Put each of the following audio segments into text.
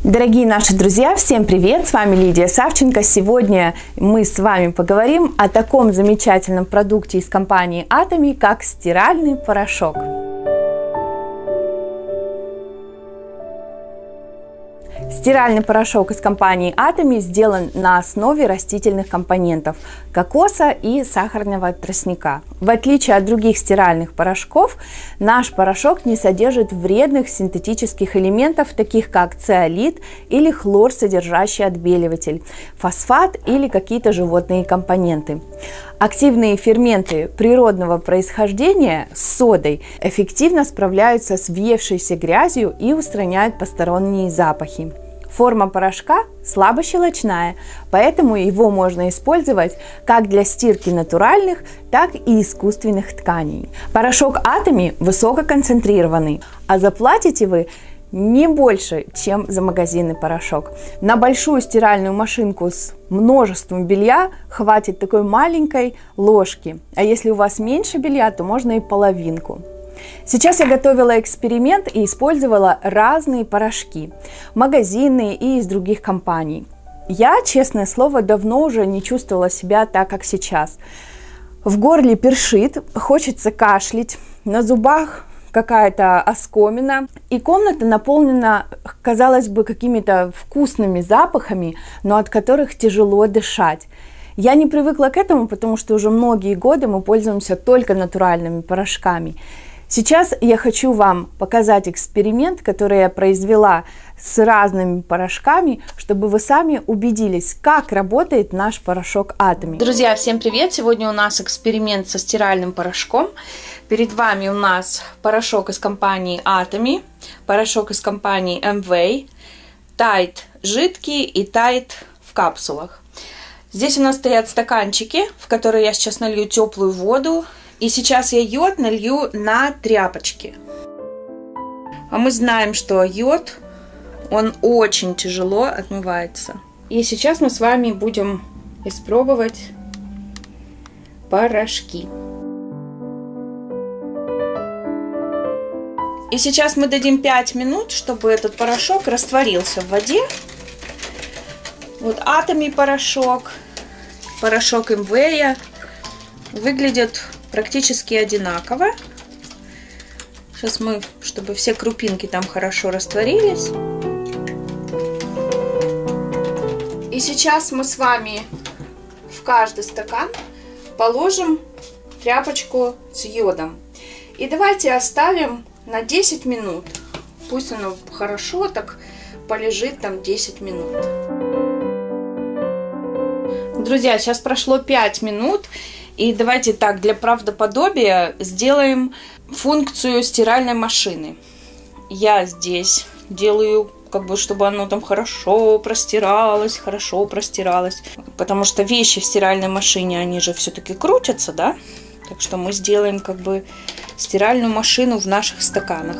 Дорогие наши друзья, всем привет! С вами Лидия Савченко. Сегодня мы с вами поговорим о таком замечательном продукте из компании Atomy, как стиральный порошок. Стиральный порошок из компании Atomy сделан на основе растительных компонентов – кокоса и сахарного тростника. В отличие от других стиральных порошков, наш порошок не содержит вредных синтетических элементов, таких как циолит или хлор, содержащий отбеливатель, фосфат или какие-то животные компоненты. Активные ферменты природного происхождения с содой эффективно справляются с въевшейся грязью и устраняют посторонние запахи. Форма порошка слабощелочная, поэтому его можно использовать как для стирки натуральных, так и искусственных тканей. Порошок Atomy высококонцентрированный, а заплатите вы не больше, чем за магазинный порошок. На большую стиральную машинку с множеством белья хватит такой маленькой ложки, а если у вас меньше белья, то можно и половинку. Сейчас я готовила эксперимент и использовала разные порошки, магазинные и из других компаний. Я, честное слово, давно уже не чувствовала себя так, как сейчас. В горле першит, хочется кашлять, на зубах какая-то оскомина, и комната наполнена, казалось бы, какими-то вкусными запахами, но от которых тяжело дышать. Я не привыкла к этому, потому что уже многие годы мы пользуемся только натуральными порошками. Сейчас я хочу вам показать эксперимент, который я произвела с разными порошками, чтобы вы сами убедились, как работает наш порошок Atomy. Друзья, всем привет! Сегодня у нас эксперимент со стиральным порошком. Перед вами у нас порошок из компании Atomy, порошок из компании Amway, Tide жидкий и Tide в капсулах. Здесь у нас стоят стаканчики, в которые я сейчас налью теплую воду. И сейчас я йод налью на тряпочки. А мы знаем, что йод, он очень тяжело отмывается. И сейчас мы с вами будем испробовать порошки. И сейчас мы дадим 5 минут, чтобы этот порошок растворился в воде. Вот Atomy порошок, порошок Amway выглядят практически одинаково. Сейчас мы, чтобы все крупинки там хорошо растворились. И сейчас мы с вами в каждый стакан положим тряпочку с йодом. И давайте оставим на 10 минут. Пусть оно хорошо так полежит там 10 минут. Друзья, сейчас прошло 5 минут. И давайте так, для правдоподобия сделаем функцию стиральной машины. Я здесь делаю, как бы, чтобы оно там хорошо простиралось. Потому что вещи в стиральной машине, они же все-таки крутятся, да? Так что мы сделаем, как бы, стиральную машину в наших стаканах.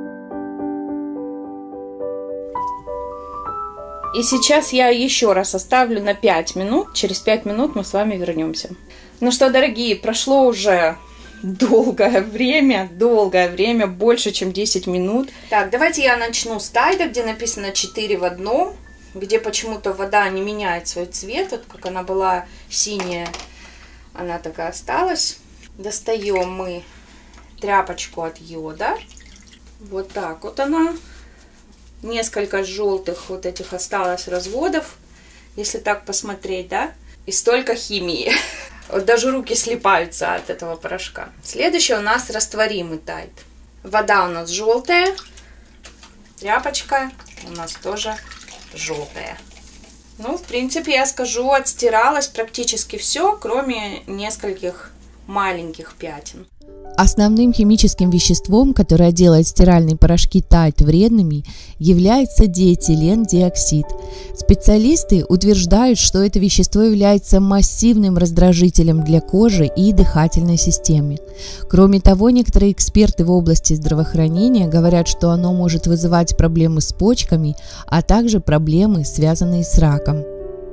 И сейчас я еще раз оставлю на 5 минут. Через 5 минут мы с вами вернемся. Ну что, дорогие, прошло уже долгое время, больше, чем 10 минут. Так, давайте я начну с Tide, где написано 4 в одном, где почему-то вода не меняет свой цвет. Вот как она была синяя, она такая осталась. Достаем мы тряпочку от йода. Вот так вот она. Несколько желтых вот этих осталось разводов, если так посмотреть, да? И столько химии. Вот даже руки слипаются от этого порошка. Следующий у нас растворимый Tide. Вода у нас желтая. Тряпочка у нас тоже желтая. Ну, в принципе, я скажу, отстиралось практически все, кроме нескольких маленьких пятен. Основным химическим веществом, которое делает стиральные порошки Tide вредными, является диэтилендиоксид. Специалисты утверждают, что это вещество является массивным раздражителем для кожи и дыхательной системы. Кроме того, некоторые эксперты в области здравоохранения говорят, что оно может вызывать проблемы с почками, а также проблемы, связанные с раком.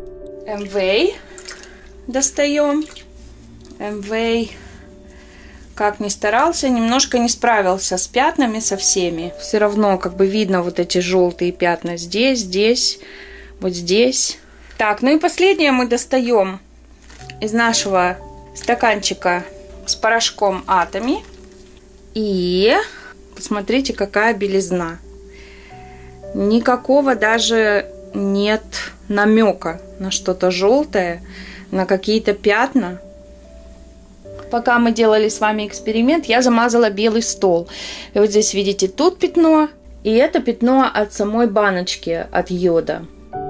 Amway достаем. Amway как ни старался, немножко не справился с пятнами со всеми. Все равно как бы видно вот эти желтые пятна здесь, здесь, вот здесь. Так, ну и последнее мы достаем из нашего стаканчика с порошком Atomy. И посмотрите, какая белизна. Никакого даже нет намека на что-то желтое, на какие-то пятна. Пока мы делали с вами эксперимент, я замазала белый стол. И вот здесь видите, тут пятно, и это пятно от самой баночки, от йода.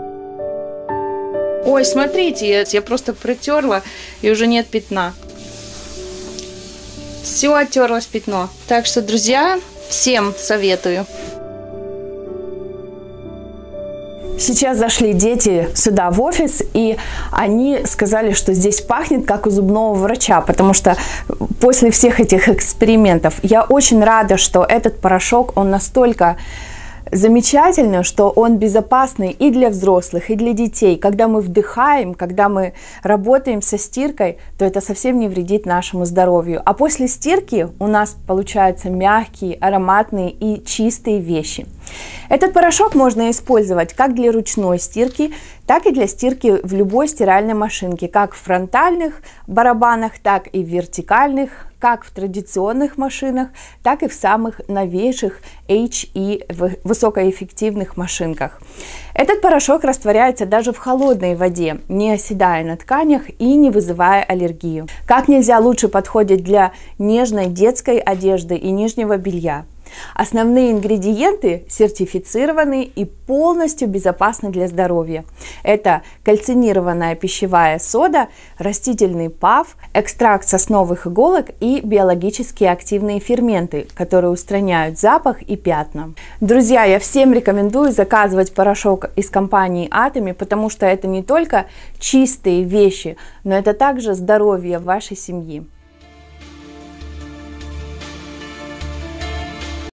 Ой, смотрите, я просто протерла, и уже нет пятна. Все, оттерлось пятно. Так что, друзья, всем советую. Сейчас зашли дети сюда в офис, и они сказали, что здесь пахнет как у зубного врача, потому что после всех этих экспериментов я очень рада, что этот порошок, он настолько замечательный, что он безопасный и для взрослых, и для детей. Когда мы вдыхаем, когда мы работаем со стиркой, то это совсем не вредит нашему здоровью. А после стирки у нас получаются мягкие, ароматные и чистые вещи. Этот порошок можно использовать как для ручной стирки, так и для стирки в любой стиральной машинке, как в фронтальных барабанах, так и в вертикальных, как в традиционных машинах, так и в самых новейших HE высокоэффективных машинках. Этот порошок растворяется даже в холодной воде, не оседая на тканях и не вызывая аллергию. Как нельзя лучше подходит для нежной детской одежды и нижнего белья. Основные ингредиенты сертифицированы и полностью безопасны для здоровья. Это кальцинированная пищевая сода, растительный паф, экстракт сосновых иголок и биологически активные ферменты, которые устраняют запах и пятна. Друзья, я всем рекомендую заказывать порошок из компании Atomy, потому что это не только чистые вещи, но это также здоровье вашей семьи.